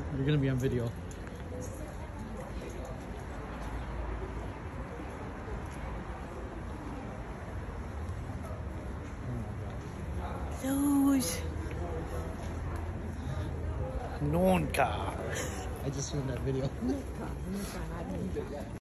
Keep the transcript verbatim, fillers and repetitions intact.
You're gonna be on video. Those non-car. I just seen that video.